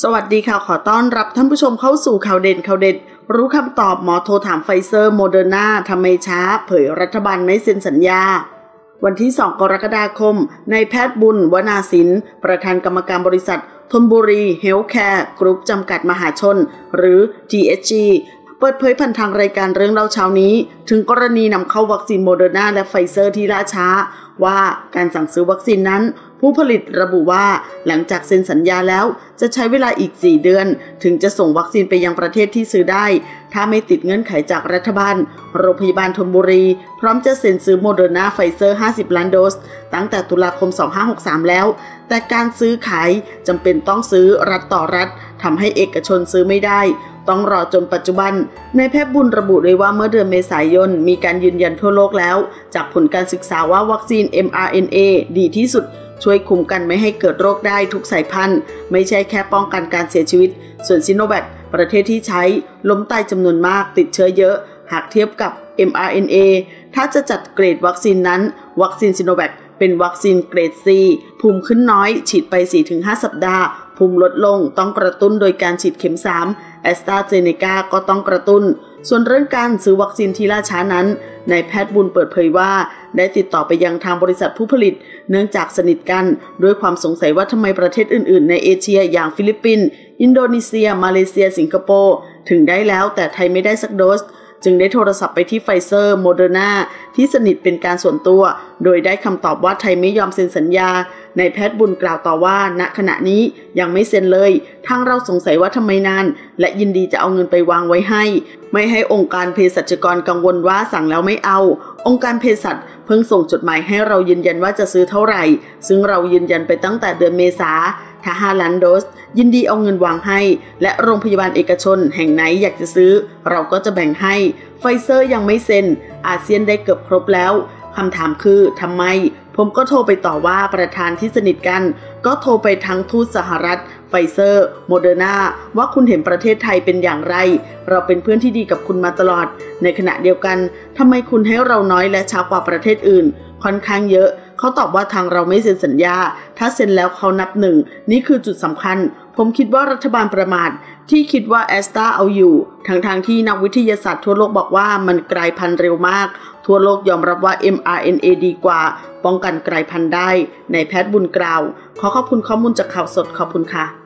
สวัสดีค่ะขอต้อนรับท่านผู้ชมเข้าสู่ข่าวเด่นรู้คำตอบหมอโทรถามไฟเซอร์โมเดอร์นาทำไมช้าเผยรัฐบาลไม่เซ็นสัญญาวันที่ 2 กรกฎาคมนายแพทย์บุญวนาสินประธานกรรมการบริษัทธนบุรีเฮลท์แคร์กรุ๊ปจำกัดมหาชนหรือ THG เปิดเผยผ่านทางรายการเรื่องเล่าเช้านี้ถึงกรณีนำเข้าวัคซีนโมเดอร์นาและไฟเซอร์ที่ล่าช้าว่าการสั่งซื้อวัคซีนนั้นผู้ผลิตระบุว่าหลังจากเซ็นสัญญาแล้วจะใช้เวลาอีก4 เดือนถึงจะส่งวัคซีนไปยังประเทศที่ซื้อได้ถ้าไม่ติดเงื่อนไขจากรัฐบาลโรงพยาบาลธนบุรีพร้อมจะเซ็นซื้อโมเดอร์นาไฟเซอร์50 ล้านโดสตั้งแต่ตุลาคม 2563 แล้วแต่การซื้อขายจำเป็นต้องซื้อรัฐต่อรัฐทำให้เอกชนซื้อไม่ได้ต้องรอจนปัจจุบันนายแพทย์บุญระบุเลยว่าเมื่อเดือนเมษายนมีการยืนยันทั่วโลกแล้วจากผลการศึกษาว่าวัคซีน mRNA ดีที่สุดช่วยคุมกันไม่ให้เกิดโรคได้ทุกสายพันธุ์ไม่ใช่แค่ป้องกันการเสียชีวิตส่วนซิโนแวคประเทศที่ใช้ล้มตายจำนวนมากติดเชื้อเยอะหากเทียบกับ mRNA ถ้าจะจัดเกรดวัคซีนนั้นวัคซีนซิโนแวคเป็นวัคซีนเกรด C ภูมิขึ้นน้อยฉีดไป 4-5 สัปดาห์ภูมิลดลงต้องกระตุ้นโดยการฉีดเข็ม 3 แอสตราเซเนกาก็ต้องกระตุ้นส่วนเรื่องการซื้อวัคซีนที่ล่าช้านั้นนายแพทย์บุญเปิดเผยว่าได้ติดต่อไปยังทางบริษัทผู้ผลิตเนื่องจากสนิทกันด้วยความสงสัยว่าทำไมประเทศอื่นๆในเอเชียอย่างฟิลิปปินส์อินโดนีเซียมาเลเซียสิงคโปร์ถึงได้แล้วแต่ไทยไม่ได้สักโดสจึงได้โทรศัพท์ไปที่ไฟเซอร์โมเดอร์นาที่สนิทเป็นการส่วนตัวโดยได้คำตอบว่าไทยไม่ยอมเซ็นสัญญานายแพทย์บุญกล่าวต่อว่าณขณะนี้ยังไม่เซ็นเลยทางเราสงสัยว่าทำไมนานและยินดีจะเอาเงินไปวางไว้ให้ไม่ให้องค์การเภสัชกรกังวลว่าสั่งแล้วไม่เอาองค์การเภสัชเพิ่งส่งจดหมายให้เรายืนยันว่าจะซื้อเท่าไหร่ซึ่งเรายืนยันไปตั้งแต่เดือนเมษาถ้า5 ล้านโดสยินดีเอาเงินวางให้และโรงพยาบาลเอกชนแห่งไหนอยากจะซื้อเราก็จะแบ่งให้ไฟเซอร์ยังไม่เซ็นอาเซียนได้เกือบครบแล้วคำถามคือทำไมผมก็โทรไปต่อว่าประธานที่สนิทกันก็โทรไปทั้งทูตสหรัฐไฟเซอร์โมเดอร์นาว่าคุณเห็นประเทศไทยเป็นอย่างไรเราเป็นเพื่อนที่ดีกับคุณมาตลอดในขณะเดียวกันทำไมคุณให้เราน้อยและช้ากว่าประเทศอื่นค่อนข้างเยอะเขาตอบว่าทางเราไม่เซ็นสัญญาถ้าเซ็นแล้วเขานับหนึ่งนี่คือจุดสำคัญผมคิดว่ารัฐบาลประมาทที่คิดว่าแอสตราเอาอยู่ทั้งที่นักวิทยาศาสตร์ทั่วโลกบอกว่ามันกลายพันธุ์เร็วมากทั่วโลกยอมรับว่า mRNA ดีกว่าป้องกันกลายพันธุ์ได้นายแพทย์บุญกล่าวขอขอบคุณข้อมูลจากข่าวสดขอบคุณค่ะ